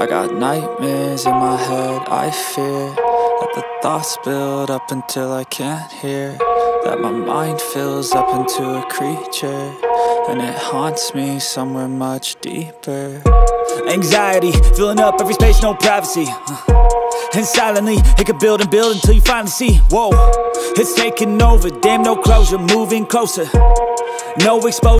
got nightmares in my head, I fear that the thoughts build up until I can't hear, that my mind fills up into a creature, and it haunts me somewhere much deeper. Anxiety, filling up every space, no privacy, and silently, it could build and build until you finally see, whoa, it's taking over, damn, no closure, moving closer, no exposure.